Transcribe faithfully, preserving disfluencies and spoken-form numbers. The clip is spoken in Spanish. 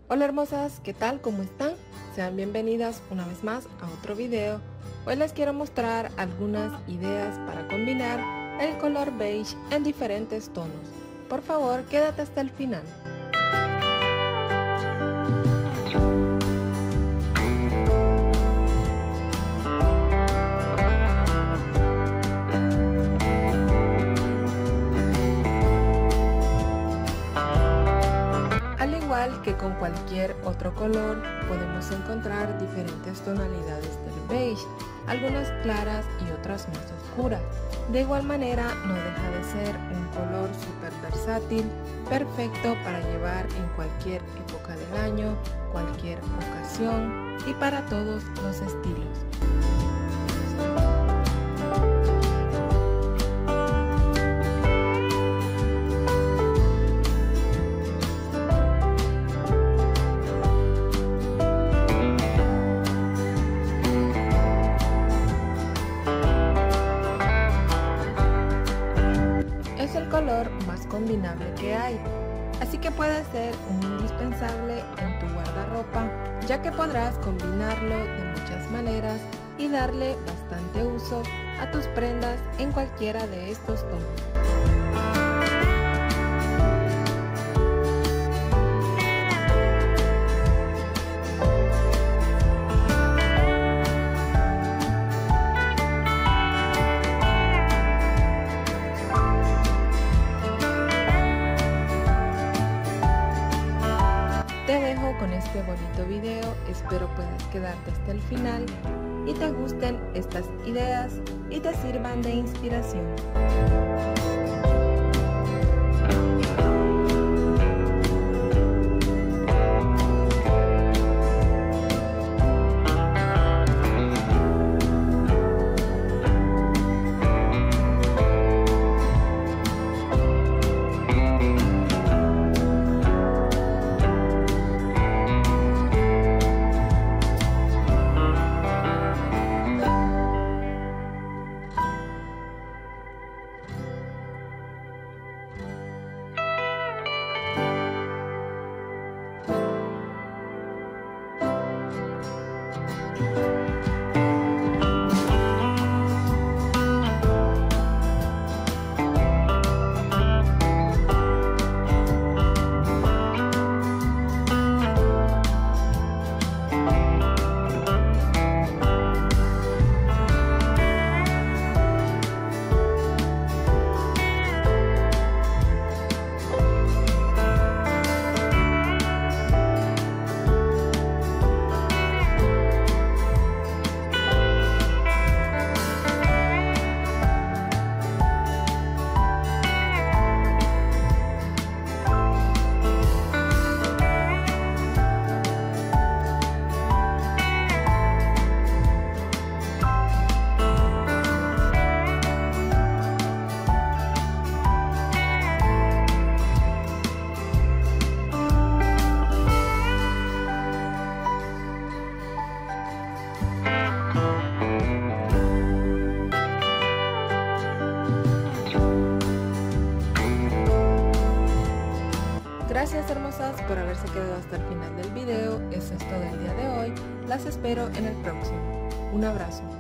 Hola hermosas, ¿qué tal? ¿Cómo están? Sean bienvenidas una vez más a otro video. Hoy les quiero mostrar algunas ideas para combinar el color beige en diferentes tonos. Por favor, quédate hasta el final. Al igual que con cualquier otro color, podemos encontrar diferentes tonalidades del beige, algunas claras y otras más oscuras. De igual manera, no deja de ser un color súper versátil, perfecto para llevar en cualquier época del año, cualquier ocasión y para todos los estilos. Es el color más combinable que hay, así que puede ser un indispensable en tu guardarropa, ya que podrás combinarlo de muchas maneras y darle bastante uso a tus prendas en cualquiera de estos tonos. Te dejo con este bonito video, espero puedas quedarte hasta el final y te gusten estas ideas y te sirvan de inspiración. Gracias hermosas por haberse quedado hasta el final del video. Eso es todo el día de hoy. Las espero en el próximo. Un abrazo.